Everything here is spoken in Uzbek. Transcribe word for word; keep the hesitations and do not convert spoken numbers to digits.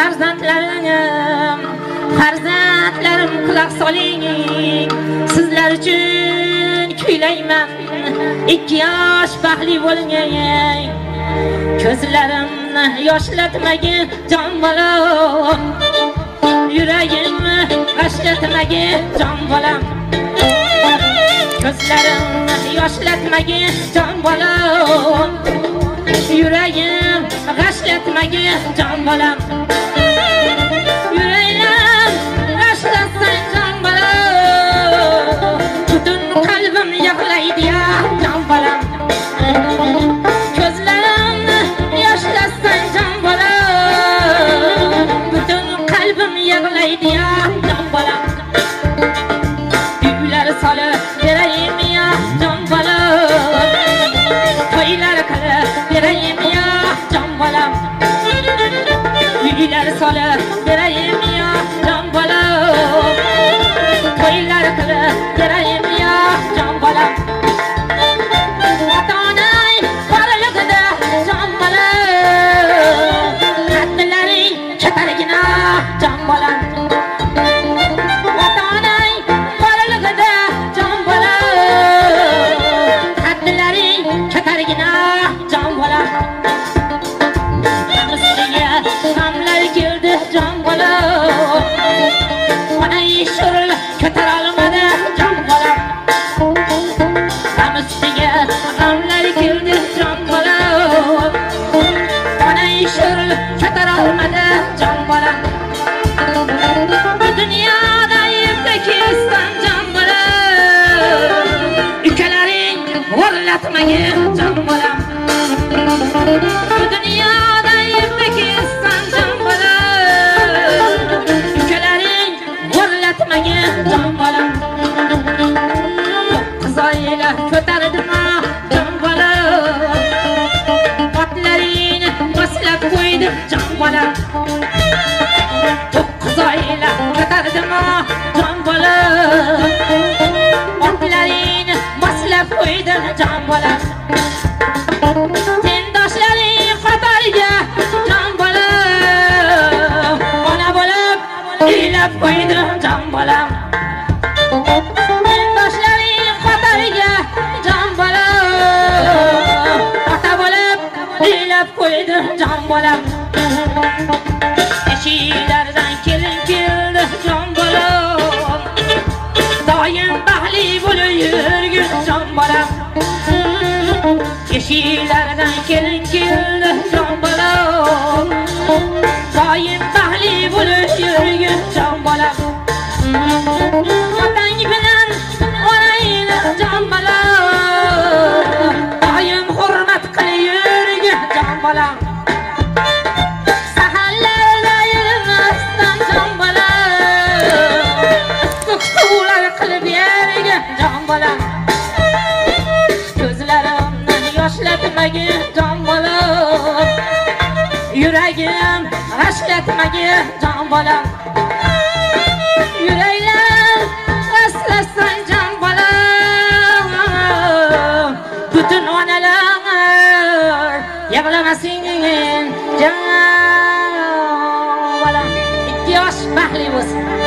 farzandlarim farzandlarim quloq soling sizlar uchun kuylayman ikki yosh baxtli bo'ling ko'zlarimni yoshlatmagin jon bolam yuragimni g'ashlatmagin jon bolam ko'zlarimni yoshlatmagin jon bolam yuragim g'ashlatmagin jon bolam yuragim g'ashlatsan jon bolam butun qalbim yig'laydi ya jon bolam ko'zlarimni yoshlatsan jon bolam butun qalbim yig'laydi ya jon bolam uylar solib berayim ya jon bolam to'ylar qilib berayim ya jon bolam uylar solib berayim ya jon bolam to'ylar qilib berayim ya jon bolam ota-onang borlig'ida jon bolam qadlaring katargina jon bolam ota-onang borlig'ida jon bolam qadlaring katargina jon bolam namsiga g'amlar keldi jon bolam onang shurul ko'tara olmadi jon bolam namsiga g'amlar keldi jon bolam onang shurul ko'tara olmadi jon bolam bu dunyoda yerda kesdan jon bolam ukalaring o'rlatmagin jon bolam bu dunyoda yerda kesdan jon bolam ukalaring o'rlatmagin jon bolam to'qqiz oylar ko'tardim jon bolam otlaringni boslab qo'ydim jon bolam to'qqiz oylar ko'tardim jon bolam otlaringni boslab qo'ydim jon bolam tendoshlaring qatoriga jon bolam ona bo'lib uylab qo'ydim jon bolam tendoshlaring qatoriga jon bolam ota bo'lib uylab qo'ydim jon bolam eshiklardan kelin keldi jon bolam doim baxtli bo'lib yurgin jon bolam eshiklardan kelin keldi jon bolam doim baxtli bo'lib yurgin jon bolam otang bilan onangni jon bolam doim hurmat qilib yurgin jon bolam saharlarda yurmasdan jon bolam issiq suvlar qilib bergin jon bolam ko'zlarimni yoshlatmagin jon bolam yuragim g'ashlatmagin jon bolam yuraklar g'ashlatsan jon bolam butun onalar yig'lamasin jon bolam ikki yosh baxtli bo'lsin